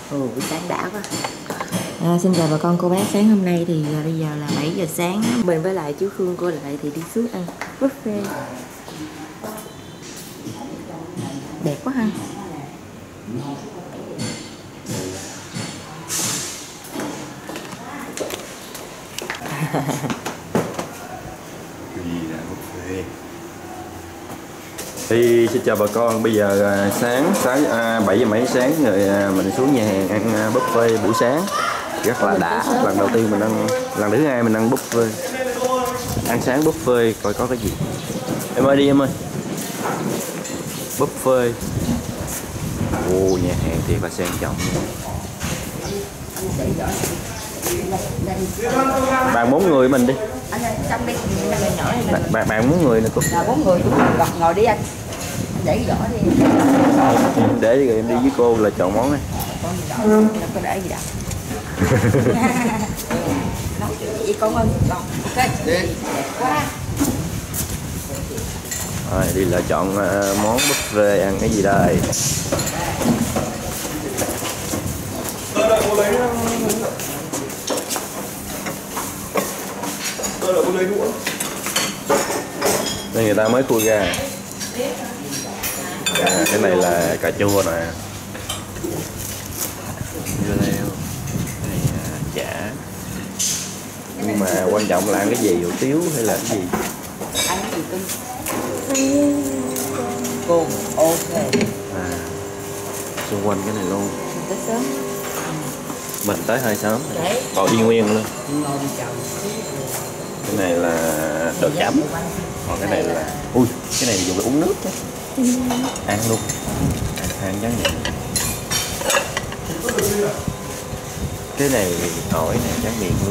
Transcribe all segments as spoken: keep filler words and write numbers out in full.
Ừ, buổi sáng đã quá. À, xin chào bà con cô bác, sáng hôm nay thì à, bây giờ là bảy giờ sáng. Mình với lại chú Phương cô lại thì đi xuống ăn buffet. Đẹp quá ha. Thì xin chào bà con, bây giờ à, sáng sáng à, bảy giờ mấy sáng rồi à, mình xuống nhà hàng ăn à, buffet buổi sáng rất là đã. Lần đầu tiên mình ăn, lần thứ hai mình ăn buffet, ăn sáng buffet coi có cái gì. Em ơi đi em ơi, buffet. Ồ, nhà hàng thiệt là sang trọng. Bạn bốn người mình đi. Bạn bạn, bạn bốn người nè cô. Là bốn người chúng ngồi, ngồi đi anh. Để cái giỏ đi. Để rồi em đi với cô là chọn món này. Con có để gì đâu. Nấu chị con ơi. Ok. Quá. Rồi đi lựa chọn uh, món buffet ăn cái gì đây? Đây người ta mới khui ra. À, cái này là cà chua nè. Dưa leo. Cái này là chả. Nhưng mà quan trọng là ăn cái gì, hủ tiếu hay là cái gì? Ăn cái gì cưng? Cô, ok. À, xung quanh cái này luôn. Mình tới sớm. Mình tới hơi sớm. Còn y nguyên luôn. Cái này là đồ chấm. Còn cái này là... Ui, cái này dùng để uống nước chứ. Ăn luôn. Ăn, ăn trắng vậy. Cái này tỏi này tráng miệng luôn.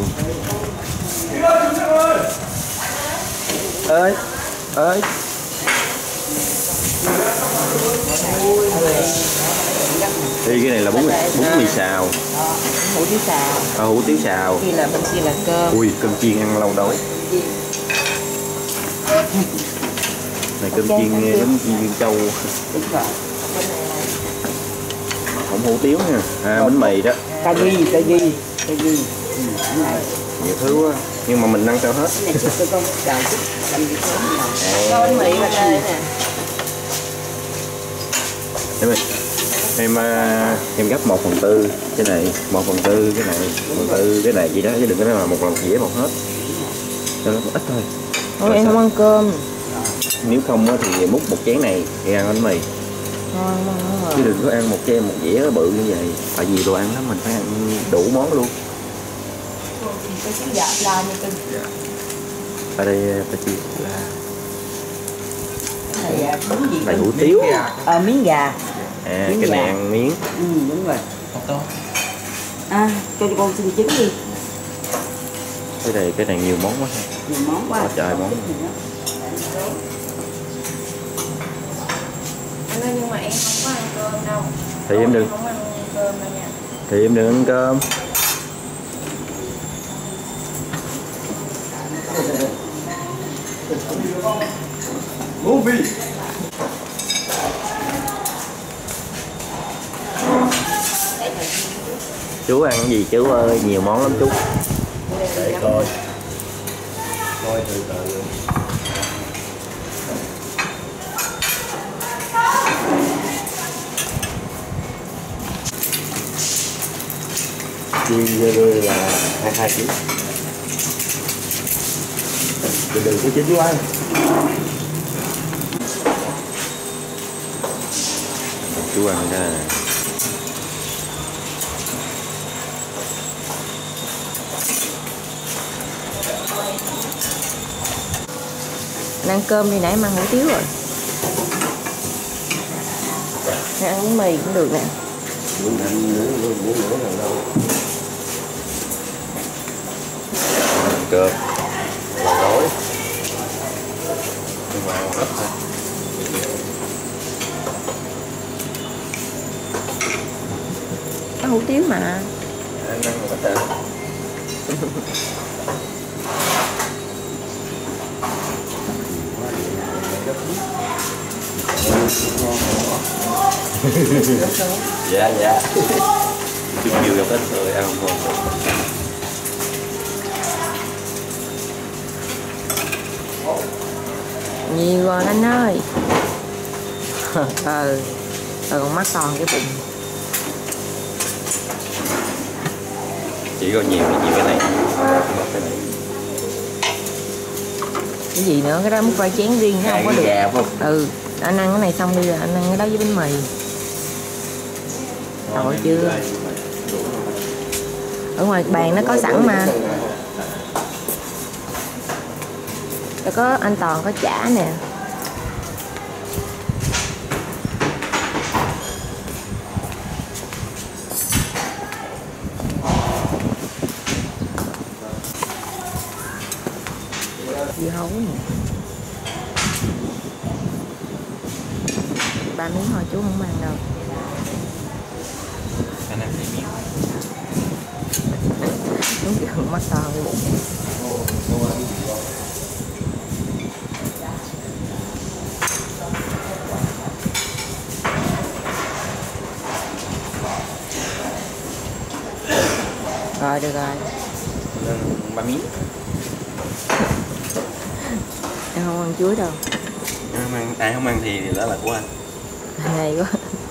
Ơi, ơi. Thì cái này là bún bún mì xào. Hủ tiếu xào. À, hủ tiếu xào. Kia là bên kia là cơm. Ui, cơm chiên ăn lâu đói. Này cơm chiên nghe giống chiên viên châu. Đúng rồi. Không hủ tiếu nha. À, bánh mì đó. Cà ri, cà ri, cà ri. Nhiều thứ quá. Nhưng mà mình ăn sao hết. Cái này cho con chờ chút. Có bánh mì ở đây nè. Em ơi, em em gấp một phần tư cái này, một phần tư cái này, một phần tư cái này gì đó, chứ đừng có nói là một lần dĩa một hết. Cho nó ít thôi. Thôi em không ăn cơm. Nếu không á thì múc một chén này thì ăn bánh mì. Thôi không. Chứ đừng có ăn một chén một dĩa bự như vậy. Tại vì đồ ăn lắm mình phải ăn đủ món luôn. Cái trứng dạ la như cưng. Ở đây ta chia là này miếng gì? này hủ tiếu. Ờ miếng gà. À miếng cái gà. này ăn miếng. Ừ đúng rồi. À cho con xin trứng đi. Cái này cái này nhiều món quá. Nhiều món quá. Quá trời món. Anh ơi nhưng mà em không có ăn cơm đâu. Thì em đừng. Không ăn cơm đâu nha. Thì em đừng ăn cơm. Movie. Chú ăn cái gì chú ơi, nhiều món lắm chú. Để coi. Coi từ từ. Chiên dưa lưới là hai hai ký. Đừng đừng có chín quá. Chú ăn cái này. Ăn cơm đi, nãy em ăn hủ tiếu rồi. Nè, ăn bánh mì cũng được nè. Muốn ăn nữa, muốn nữa là đâu. Cơm là gói nhưng mà ăn ít thôi. Có hủ tiếu mà. Ăn ăn một ít à. Dạ dạ. chút nhiều gặp ít rồi ăn không ngon. Nhiều rồi anh ơi. Ừ, rồi còn mắt còn cái bụng. Chỉ có nhiều nhiều cái này. Cái này. Cái gì nữa, cái đó múc ra chén riêng nó không có được. Gà không? Ừ, anh ăn cái này xong đi rồi anh ăn cái đó với bánh mì. Rồi chưa? Ở ngoài bàn nó có sẵn mà. Rồi có anh Toàn có chả nè. Dưa hấu nè. Ba miếng thôi chú không ăn đâu. Anh ăn miếng. Đúng cái hừng mắt to cái bụng. Rồi được rồi. Ba miếng. Em không ăn chuối đâu. Không ăn, ai không ăn thì đó là của anh. Hay quá.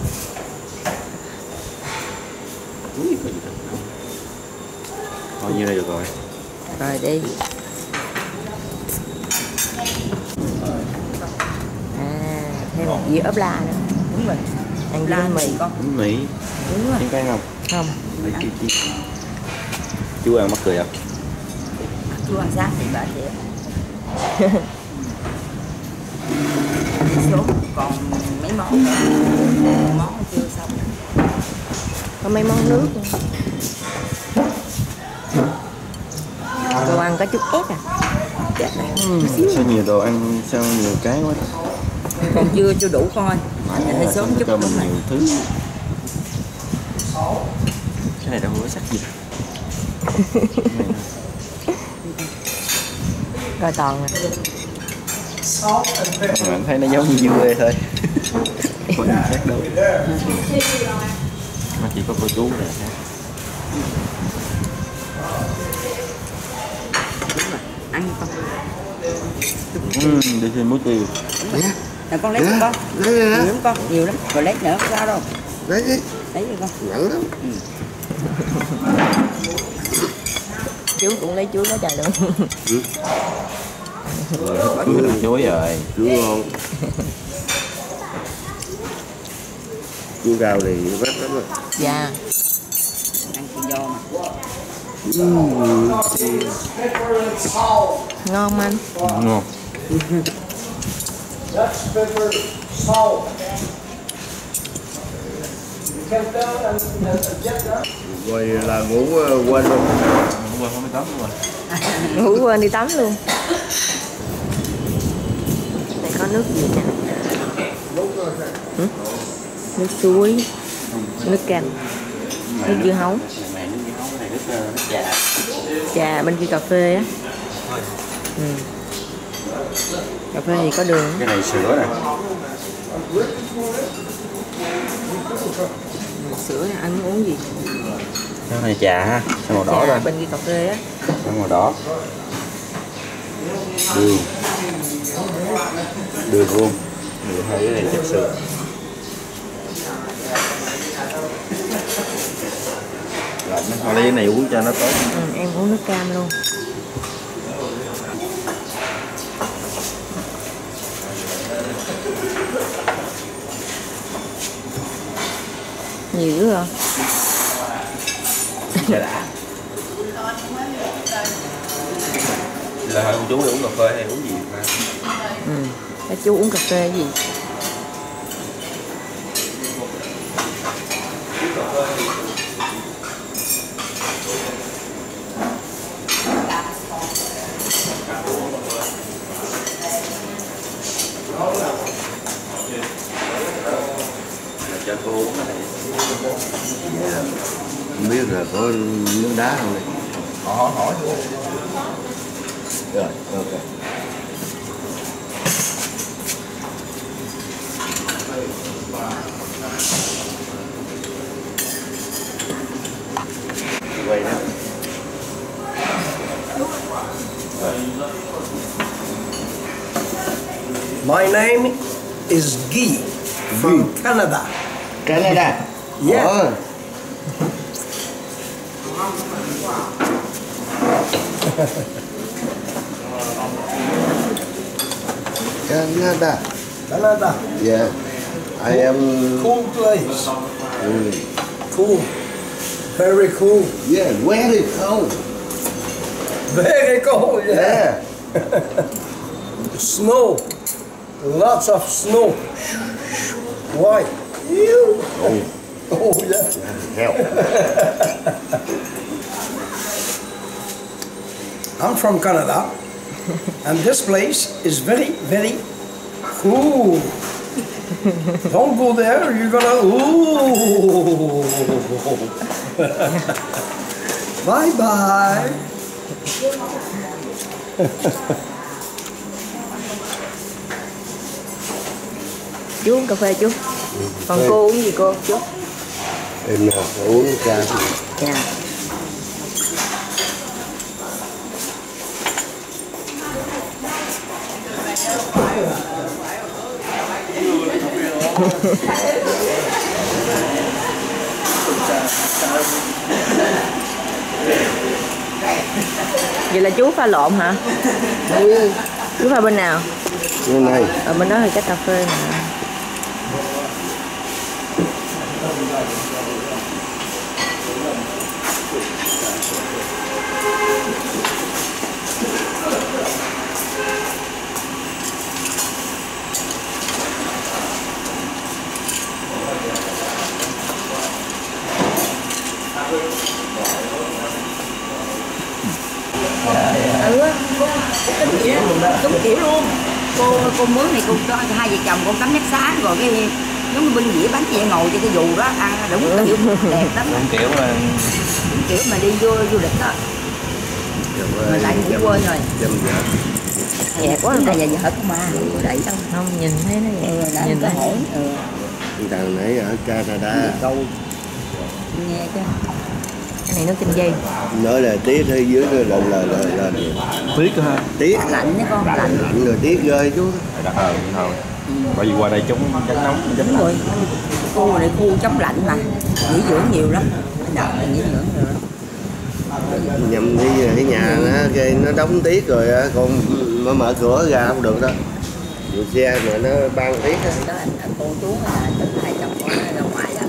Thôi như đây được rồi. Rồi đi. À, thêm một dĩa ốp la nữa. Đúng rồi. Ăn với bánh mì con. Bánh mì. Đúng rồi. Trứng cái không? Không. Để chi chi. Chú ăn mắc cười không? Chú ăn sát thì bà sẽ số còn mấy món món chưa xong. Có mấy món nước luôn. Đồ ăn có chút ép à. Chết này. Ừ, sao nhiều đồ ăn, sao nhiều cái quá. Còn chưa chưa đủ coi. Hơi sớm chút cho đúng mình này. nhiều thứ. Cái này đâu có sắc gì. Rồi Toàn nè. Mình thấy nó giống như dưa thôi. Có gì khác đâu. Nó chỉ có cô chú này khác. Đúng rồi. Ăn con. Ừ, đi thêm muối tiêu. Đúng rồi. Nè con lấy yeah. Con. Lấy nhiều lắm con, nhiều lắm. Rồi lấy nữa không sao đâu. Lấy đi. Lấy đi con. Nhẫn lắm. Ừ. Chú cũng lấy chuối đó trời luôn. Ừ. Chuối làm chuối rồi. Chuối ngon. Chuối cao thì vắt lắm rồi. Dạ. Ăn tự do mà. Uhm. Ngon anh. Ngon. Rồi là ngủ uh, quên luôn. Quên không đi tắm luôn rồi. Ngủ quên đi tắm luôn. Đây có nước gì nè. Ừ? Nước suối. Nước canh. Nước dưa hấu. Này nước dưa hấu, này nước, nước trà. Trà bên kia cà phê á. Ừ. Cà phê thì có đường. Cái này sữa nè. Sữa này anh muốn uống gì? Cái này trà ha, sao màu đỏ Trà ra. bên kia cà phê á. Sao màu đỏ. Đường. Đường luôn. Đường hai cái này chất sữa. Rồi nó lấy cái này uống cho nó tốt. Ừ, em uống nước cam luôn. Nhiều rồi. Dạ đã. Là hai chú đi uống cà phê hay uống gì mà? Ừ. Các chú uống cà phê gì? Cho cô uống cái này. Không biết là có nước đá không này. Hỏi hỏi luôn. Rồi, ok. My name is Guy from Canada. Canada. Yeah. Oh. Canada. Canada. Yeah. I am. Cool place. Mm. Cool. Very cool. Yeah, very cold. Very cold. Yeah. Yeah. Snow. Lots of snow. Why? You. Oh, Oh yeah. hell. I'm from Canada, and this place is very, very cool. Don't go there, you're gonna. Ooh. Bye bye. Chú uống cà phê chú. Còn cô uống gì cô chú? Em nào uống trà. Dạ. Vậy là chú pha lộn hả? Ừ. Chú pha bên nào? Bên này. Ở bên đó thì cái cà phê nè. Ừ, cô tính kiểu đúng kiểu luôn. Cô cô mướn này cô cho hai vợ chồng cô cắm nét sáng rồi cái giống như bên dĩa bánh chị ngồi trên cái dù đó ăn đúng kiểu đẹp lắm. Đúng kiểu mà Đúng kiểu mà đi vô du lịch đó. Mà lại ngủ quên rồi. Nhẹ quá người ta nhà vợ không mà đẩy đâu. Không nhìn thấy nó vậy. Ừ, lại Nhìn có thấy. hổn. Ừ. Thằng nãy ở Canada. Câu nghe chứ. Cái này nó kinh dây. Nói là tiết hay dưới là là là là, là. tiếc ha. Tiết. Lạnh đấy con, lạnh. Lạnh rồi tiết rơi chú. Đặt ờ thôi. Bởi vì qua đây chúng tránh nóng, tránh Đúng rồi. Khu này khu chống lạnh mà. Nghỉ dưỡng nhiều lắm. Đợt này nghỉ dưỡng nhiều lắm. Nhầm đi cái nhà nó cái nó đóng tiết rồi á, còn mà mở cửa ra không được đó. Dù xe mà nó ban tiết á. Đó anh, anh cô chú là tự hai chồng con ra ngoài đó.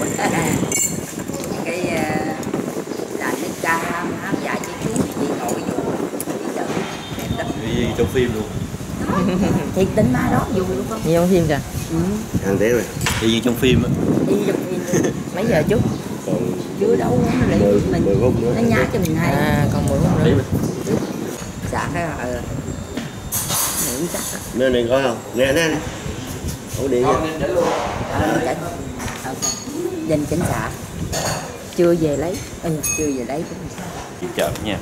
Cái là cái ca hát dài cho chú chị ngồi vô chị đợi đẹp lắm. đi trong phim luôn. Thiệt tính má đó vui đúng không? Như trong phim kìa. Ừ. Thằng té rồi. Đi như trong phim á. Đi trong phim luôn. Mấy giờ chú? Còn Chưa đâu nó lại mười, mình mười phút nữa. nó nhát cho mình hay. À còn mười phút nữa. Dạ cái là nghĩ chắc á. Nên này coi không? Nè nè. Ổ điện nha. Ờ, cảnh. Ok. Danh cảnh xã. Chưa về lấy. Ừ, chưa về lấy cũng Chị chợ nha.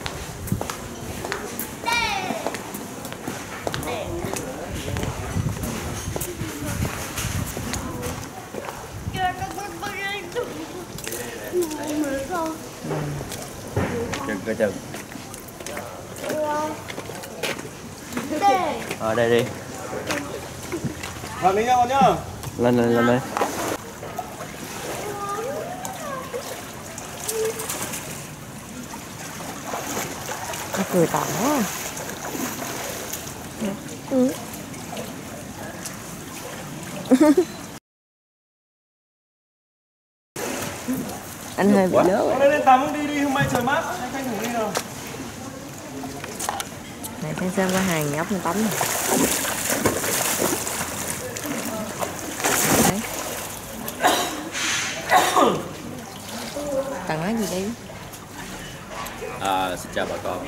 Chân coi chân. Ở đây đi. Vào đi nha con nhá. Lên lên lên đây. Nó cười tỏ. Ừ. Anh hơi bị lớn rồi. Con lên lên tắm đi đi, hôm nay trời mát, anh tranh thủ đi nào. Này xem xem có hàng nhóc nó tắm này. Đấy. Tặng nói gì đi? À, xin chào bà con.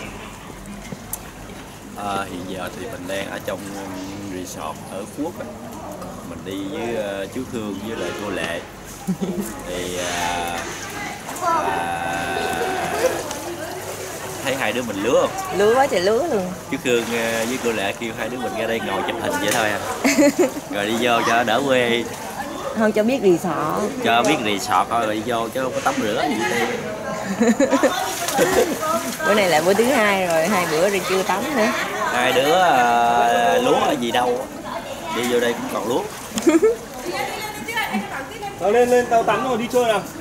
À, hiện giờ thì mình đang ở trong resort ở Phú Quốc. Mình đi với uh, chú Khương với lại cô Lệ. Thì uh, uh, thấy hai đứa mình lứa không? Lứa quá trời lứa luôn. Chú Khương uh, với cô Lệ kêu hai đứa mình ra đây ngồi chụp hình vậy thôi à. Rồi đi vô cho đỡ quê. Không cho biết resort. Cho biết resort thôi rồi đi vô chứ không có tắm rửa gì đây. Bữa này là bữa thứ hai rồi, hai bữa rồi chưa tắm nữa. Hai đứa uh, lúa gì đâu. Đi vô đây cũng còn lúa. Rồi lên lên tàu tắm rồi đi chơi nào.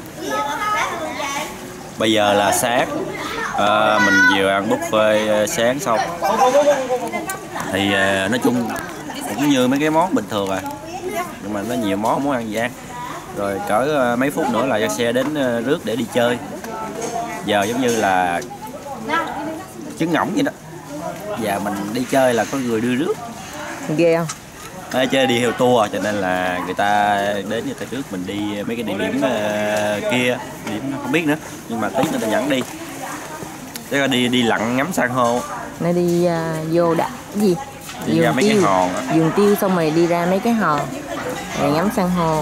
Bây giờ là sáng, à, mình vừa ăn buffet sáng xong. Thì à, nói chung cũng như mấy cái món bình thường à, nhưng mà nó nhiều món muốn ăn gì ăn. Rồi cỡ mấy phút nữa là cho xe đến rước để đi chơi. Giờ giống như là trứng ngỗng vậy đó. Giờ mình đi chơi là có người đưa rước. Ghê không? À, chơi đi theo tour cho nên là người ta đến người ta rước mình đi mấy cái địa điểm uh, kia, điểm không biết nữa, nhưng mà tí người ta dẫn đi. Thế là đi đi lặn ngắm san hô. Nó đi uh, vô đã cái gì? Đi ra mấy cái hòn á. Vườn tiêu xong rồi đi ra mấy cái hòn rồi ngắm san hô.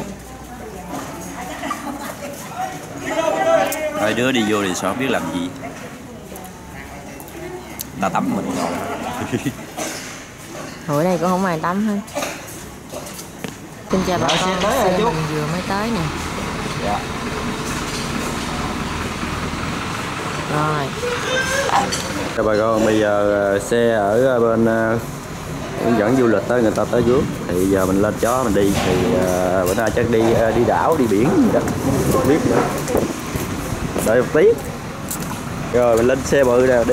Rồi đứa đi vô thì sao không biết làm gì. Ta tắm mình ngồi. Hồi đây cũng không ai tắm hết. Xin chào bà con, xe mình vừa mới tới nè. Dạ. Rồi. Chào bà con, bây giờ xe ở bên hướng dẫn du lịch tới người ta tới rước, thì giờ mình lên chó mình đi, thì uh, bữa nay chắc đi uh, đi đảo đi biển gì đó không biết nữa, đợi một tí rồi mình lên xe bự rồi đi.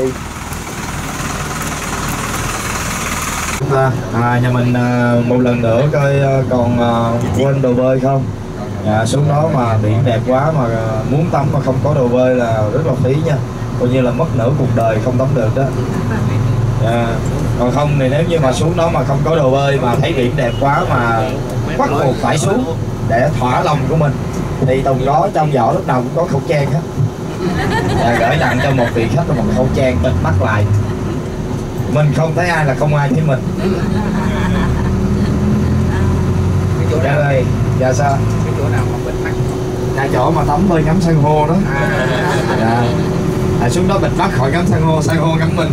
À, nhà mình à, một lần nữa coi à, còn à, quên đồ bơi không. À, xuống đó mà biển đẹp quá mà à, muốn tắm mà không có đồ bơi là rất là phí nha, coi như là mất nửa cuộc đời không tắm được đó. À, còn không thì nếu như mà xuống đó mà không có đồ bơi mà thấy biển đẹp quá mà bắt buộc phải xuống để thỏa lòng của mình, thì Tùng có trong giỏ lúc nào cũng có khẩu trang hết. À, gửi tặng cho một vị khách là một khẩu trang bịt mắt lại, mình không thấy ai là không ai thấy mình. Dạ đây, dạ sao? Cái chỗ nào mà bịt mắt? Là chỗ mà tắm bơi ngắm san hô đó. Dạ. À, xuống đó bịt mắt khỏi ngắm san hô, san hô ngắm mình.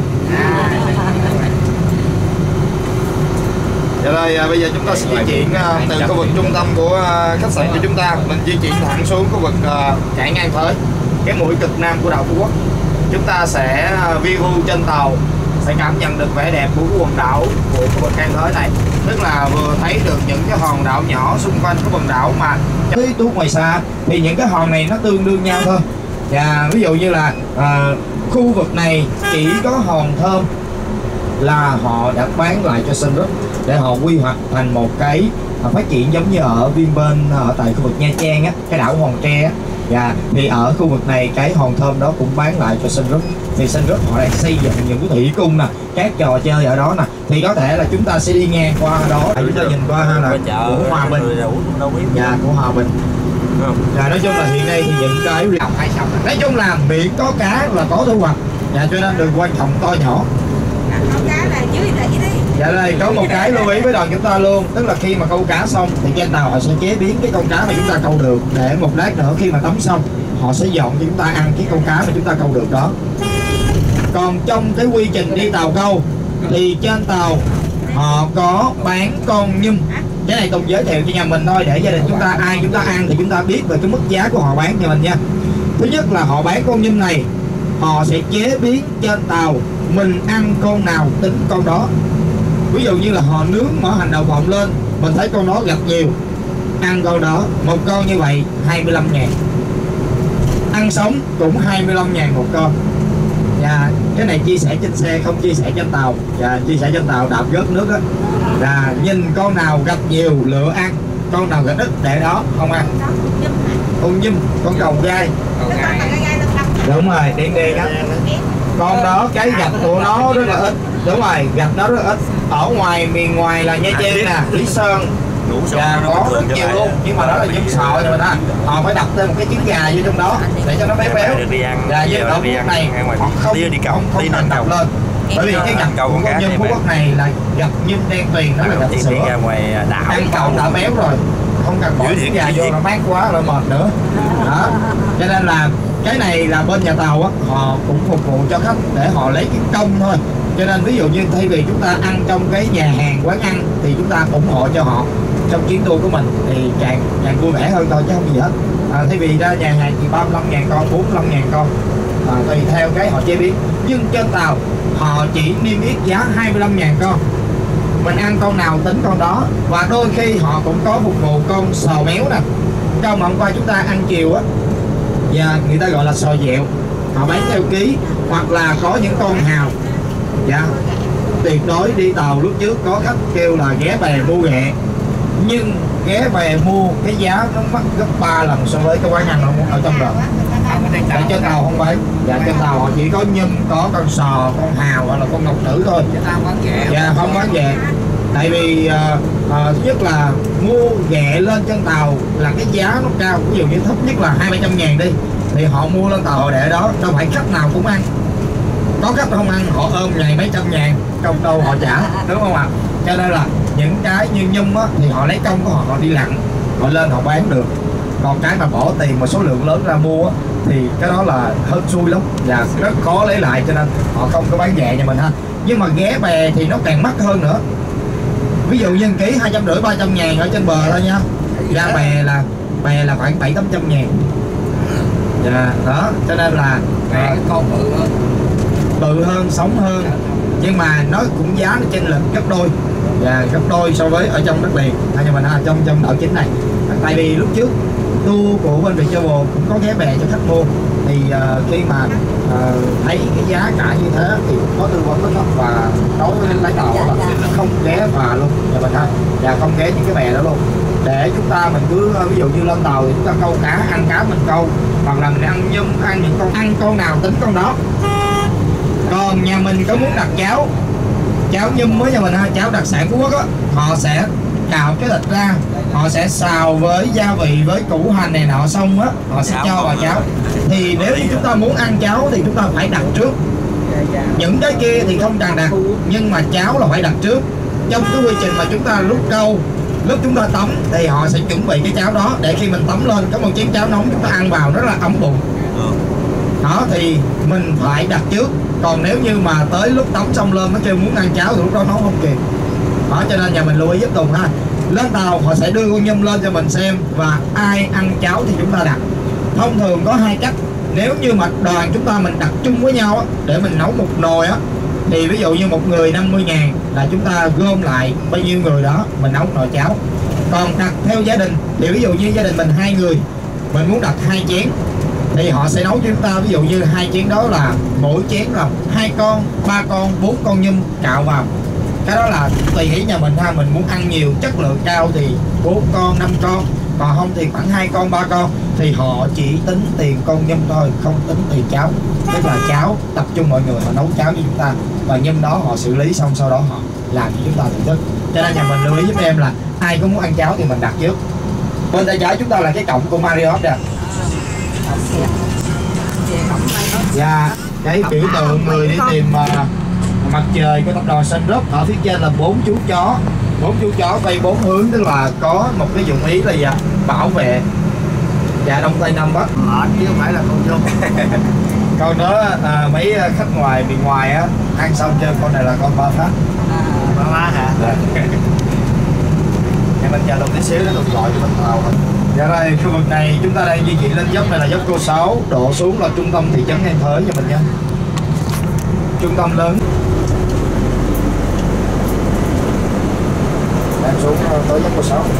Dạ đây, à, bây giờ chúng ta sẽ di chuyển à, từ khu vực trung tâm của à, khách sạn của chúng ta, mình di chuyển thẳng xuống khu vực à, cảng An Thới, cái mũi cực nam của đảo Phú Quốc. Chúng ta sẽ à, view trên tàu, sẽ cảm nhận được vẻ đẹp của quần đảo của khu vực An Thới này, tức là vừa thấy được những cái hòn đảo nhỏ xung quanh cái quần đảo mà tới tuốt ngoài xa thì những cái hòn này nó tương đương nhau thôi. Và ví dụ như là à, khu vực này chỉ có hòn Thơm là họ đã bán lại cho Sun Group để họ quy hoạch thành một cái à, phát triển giống như ở Vinpearl ở tại khu vực Nha Trang á, cái đảo Hòn Tre á. Và thì ở khu vực này cái hòn Thơm đó cũng bán lại cho Sun Group, thì Sun Group họ đang xây dựng những cái thủy cung nè, các trò chơi ở đó nè, thì có thể là chúng ta sẽ đi ngang qua đó, chúng ta nhìn qua ha là của Hòa Bình, nhà của Hòa Bình. Và nói chung là hiện nay thì những cái nói chung là miệng có cá là có thu hoạch, và cho nên đừng quan trọng to nhỏ. Dạ đây có một cái lưu ý với đoàn chúng ta luôn, tức là khi mà câu cá xong thì trên tàu họ sẽ chế biến cái con cá mà chúng ta câu được, để một lát nữa khi mà tắm xong họ sẽ dọn cho chúng ta ăn cái con cá mà chúng ta câu được đó. Còn trong cái quy trình đi tàu câu thì trên tàu họ có bán con nhum. Cái này Tùng giới thiệu cho nhà mình thôi, để gia đình chúng ta ai chúng ta ăn thì chúng ta biết về cái mức giá của họ bán cho mình nha. Thứ nhất là họ bán con nhum này, họ sẽ chế biến trên tàu, mình ăn con nào tính con đó. Ví dụ như là họ nướng mỡ hành đậu phộng lên, mình thấy con đó gặp nhiều, ăn con đó, một con như vậy hai mươi lăm ngàn. Ăn sống cũng hai mươi lăm ngàn một con. Và cái này chia sẻ trên xe, không chia sẻ trên tàu. Và chia sẻ trên tàu đạp rớt nước á. Và nhìn con nào gặp nhiều lựa ăn, con nào gặp ít để đó không ăn. Con nhum, con cầu gai. Đúng rồi, điên điên á. Con đó cái gạch của nó rất là ít. Đúng rồi, gạch nó rất ít. Ở ngoài miền ngoài là Nha Trang nè, Lý Sơn và có rất nhiều luôn, nhưng mà đó là nhum sọ rồi đó. Họ phải đập thêm một cái trứng gà vô trong đó để cho nó béo béo. Và với ở Phú Quốc này họ không không không thành đập lên, bởi vì cái gạch của con nhum Phú Quốc này là gạch nhum đen tuyền, nó là gạch sữa. Ăn cầu đã béo rồi, không cần bỏ trứng gà vô nó mát quá là mệt nữa. Đó, cho nên là cái này là bên nhà tàu á, họ cũng phục vụ cho khách để họ lấy cái công thôi. Cho nên ví dụ như thay vì chúng ta ăn trong cái nhà hàng quán ăn thì chúng ta ủng hộ cho họ trong chuyến tour của mình thì càng càng vui vẻ hơn thôi chứ không gì hết. À, thay vì ra nhà hàng thì ba mươi lăm ngàn con, bốn mươi lăm ngàn con, à, tùy theo cái họ chế biến. Nhưng trên tàu họ chỉ niêm yết giá hai mươi lăm ngàn con, mình ăn con nào tính con đó. Và đôi khi họ cũng có phục vụ con sò méo nè, trong mà hôm qua chúng ta ăn chiều á, và người ta gọi là sò dẹo, họ bán theo ký. Hoặc là có những con hào, dạ tuyệt đối đi tàu lúc trước có khách kêu là ghé bè mua ghẹ, nhưng ghé bè mua cái giá nó mắc gấp ba lần so với cái quán ăn ở trong đó. Tại trên tàu không phải, dạ trên tàu họ chỉ có nhum, có con sò, con hào hoặc là con ngọc nữ thôi, dạ không bán ghẹ. Tại vì uh, uh, thứ nhất là mua ghẹ lên trên tàu là cái giá nó cao, ví dụ như thấp nhất là hai ba trăm ngàn đi, thì họ mua lên tàu để đó, đâu phải khách nào cũng ăn. Có khách không ăn họ ôm ngày mấy trăm ngàn, công đâu họ trả, đúng không ạ? Cho nên là những cái như nhum á thì họ lấy công của họ, họ đi lặn, họ lên họ bán được. Còn cái mà bỏ tiền một số lượng lớn ra mua á, thì cái đó là hơn xui lắm và rất khó lấy lại, cho nên họ không có bán ghẹ nhà mình ha. Nhưng mà ghé bè thì nó càng mắc hơn nữa. Ví dụ như ký hai trăm rưỡi ba trăm ngàn ở trên bờ thôi nha, ra bè là bè là khoảng bảy tám trăm ngàn. Dạ đó, cho nên là à, con bự hơn, bự hơn, sống hơn, nhưng mà nó cũng giá nó chênh lệch gấp đôi, và gấp đôi so với ở trong đất liền hay nhà mình ha, trong trong đảo chính này. Tại vì lúc trước tour của bên Viettravel cũng có ghé bè cho khách mua, thì uh, khi mà uh, thấy cái giá cả như thế thì có tư vấn với khách và nói với lái tàu là không ghé phà luôn nhà mình ha, và không ghé những cái bè đó luôn, để chúng ta mình cứ ví dụ như lên tàu thì chúng ta câu cá, ăn cá mình câu, hoặc là mình ăn nhum, ăn những con ăn con nào tính con đó. Còn nhà mình có muốn đặt cháo cháo nhum với nhà mình ha, cháo đặc sản Phú Quốc á, họ sẽ cạo cái thịt ra, họ sẽ xào với gia vị với củ hành này nọ, xong á họ sẽ cho vào cháo. Thì nếu như chúng ta muốn ăn cháo thì chúng ta phải đặt trước. Những cái kia thì không cần đặt, nhưng mà cháo là phải đặt trước. Trong cái quy trình mà chúng ta lúc câu, lúc chúng ta tắm thì họ sẽ chuẩn bị cái cháo đó, để khi mình tắm lên có một chén cháo nóng chúng ta ăn vào rất là ấm bụng. Đó thì mình phải đặt trước. Còn nếu như mà tới lúc tắm xong lên nó kêu muốn ăn cháo thì lúc đó nấu không kịp. Đó, cho nên nhà mình lưu ý giúp Tùng ha. Lên tàu họ sẽ đưa con nhum lên cho mình xem, và ai ăn cháo thì chúng ta đặt. Thông thường có hai cách. Nếu như mà đoàn chúng ta mình đặt chung với nhau á, để mình nấu một nồi á, thì ví dụ như một người năm mươi ngàn là chúng ta gom lại bao nhiêu người đó mình nấu nồi cháo. Còn đặt theo gia đình thì ví dụ như gia đình mình hai người, mình muốn đặt hai chén thì họ sẽ nấu cho chúng ta, ví dụ như hai chén đó là mỗi chén là hai con, ba con, bốn con nhum cạo vào. Cái đó là tùy ý nhà mình ha, mình muốn ăn nhiều chất lượng cao thì bốn con, năm con, còn không thì khoảng hai con, ba con, thì họ chỉ tính tiền con nhum thôi, không tính tiền cháo. Tức là cháo tập trung mọi người họ nấu cháo với chúng ta, và nhum đó họ xử lý xong sau đó họ làm cho chúng ta thưởng thức. Cho nên nhà mình lưu ý giúp em là ai có muốn ăn cháo thì mình đặt trước. Bên tay trái chúng ta là cái cổng của Marriott nè. Dạ, cái biểu tượng người đi tìm uh, mặt trời của tập đoàn Sunroof. Ở phía trên là bốn chú chó, bốn chú chó quay bốn hướng, tức là có một cái dụng ý là gì ạ? Bảo vệ. Dạ, đông tây nam bắc. Mệt chứ không phải là con nhum. Con đó à, mấy khách ngoài miền ngoài á ăn xong chơi, con này là con ba phát. Ba má hả? Dạ. Nhà mình chờ đồng tí xíu nó được gọi cho mình tàu. Dạ rồi, khu vực này chúng ta đang di chuyển lên dốc này là dốc cô sáu, độ xuống là trung tâm thị trấn An Thới cho mình nha. Trung tâm lớn. Đang xuống tới dốc cô sáu.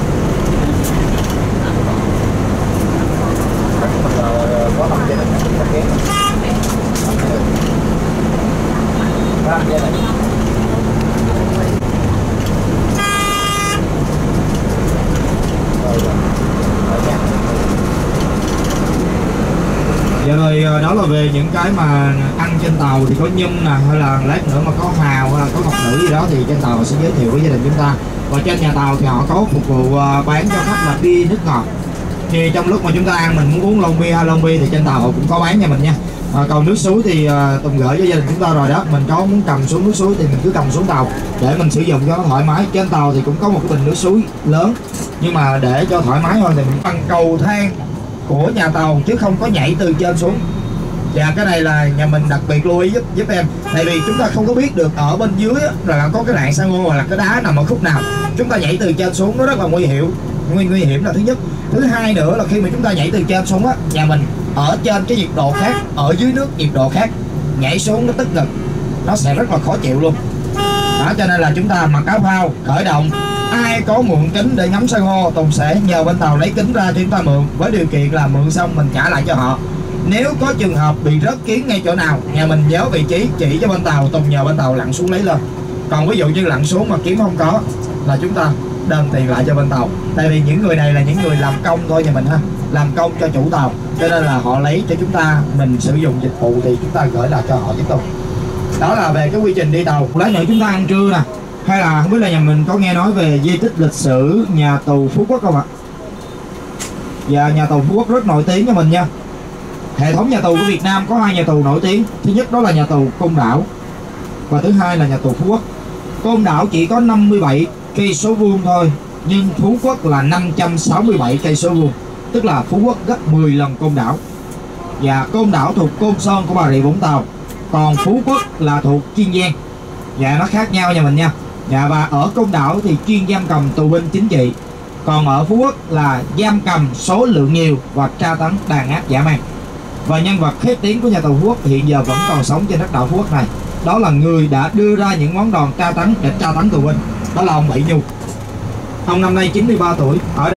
Có năm gia đình chúng ta ghé. Năm gia đình. Dạ rồi, đó là về những cái mà ăn trên tàu thì có nhum nè, hay là lát nữa mà có hào hay là có ngọc nữ gì đó thì trên tàu sẽ giới thiệu với gia đình chúng ta. Và trên nhà tàu thì họ có phục vụ bán cho khách là bia nước ngọt. Thì trong lúc mà chúng ta ăn mình muốn uống lon bia hay lon bia thì trên tàu họ cũng có bán nha mình nha. À, còn nước suối thì uh, Tùng gửi cho gia đình chúng ta rồi đó, mình có muốn cầm xuống nước suối thì mình cứ cầm xuống tàu để mình sử dụng cho nó thoải mái. Trên tàu thì cũng có một cái bình nước suối lớn, nhưng mà để cho thoải mái hơn thì mình bằng cầu thang của nhà tàu chứ không có nhảy từ trên xuống. Và cái này là nhà mình đặc biệt lưu ý giúp giúp em, tại vì chúng ta không có biết được ở bên dưới á, là có cái rạn san hô hoặc là cái đá nằm ở khúc nào. Chúng ta nhảy từ trên xuống nó rất là nguy hiểm. Nguy nguy hiểm là thứ nhất. Thứ hai nữa là khi mà chúng ta nhảy từ trên xuống á, nhà mình ở trên cái nhiệt độ khác, ở dưới nước nhiệt độ khác, nhảy xuống nó tức ngực, nó sẽ rất là khó chịu luôn. Đó, cho nên là chúng ta mặc áo phao khởi động. Ai có mượn kính để ngắm san hô, Tùng sẽ nhờ bên tàu lấy kính ra cho chúng ta mượn, với điều kiện là mượn xong mình trả lại cho họ. Nếu có trường hợp bị rớt kiến ngay chỗ nào, nhà mình nhớ vị trí chỉ cho bên tàu, Tùng nhờ bên tàu lặn xuống lấy lên. Còn ví dụ như lặn xuống mà kiếm không có là chúng ta đền tiền lại cho bên tàu. Tại vì những người này là những người làm công thôi nhà mình ha, làm công cho chủ tàu, cho nên là họ lấy cho chúng ta, mình sử dụng dịch vụ thì chúng ta gửi lại cho họ tiếp tục. Đó là về cái quy trình đi tàu. Lát nữa chúng ta ăn trưa nè, hay là không biết là nhà mình có nghe nói về di tích lịch sử nhà tù Phú Quốc không ạ? Và nhà tù Phú Quốc rất nổi tiếng cho mình nha. Hệ thống nhà tù của Việt Nam có hai nhà tù nổi tiếng. Thứ nhất đó là nhà tù Côn Đảo, và thứ hai là nhà tù Phú Quốc. Côn Đảo chỉ có năm mươi bảy cây số vuông thôi, nhưng Phú Quốc là năm trăm sáu mươi bảy cây số vuông, tức là Phú Quốc gấp mười lần Côn Đảo. Và Côn Đảo thuộc Côn Sơn của Bà Rịa Vũng Tàu, còn Phú Quốc là thuộc Kiên Giang. Dạ, nó khác nhau nha mình nha. Dạ, và ở Côn Đảo thì chuyên giam cầm tù binh chính trị, còn ở Phú Quốc là giam cầm số lượng nhiều và tra tấn đàn áp dã man. Và nhân vật khét tiếng của nhà tù Phú Quốc hiện giờ vẫn còn sống trên đất đảo Phú Quốc này. Đó là người đã đưa ra những món đòn tra tấn để tra tấn tù binh, đó là ông Bảy Nhu. Ông năm nay chín mươi ba tuổi. Ở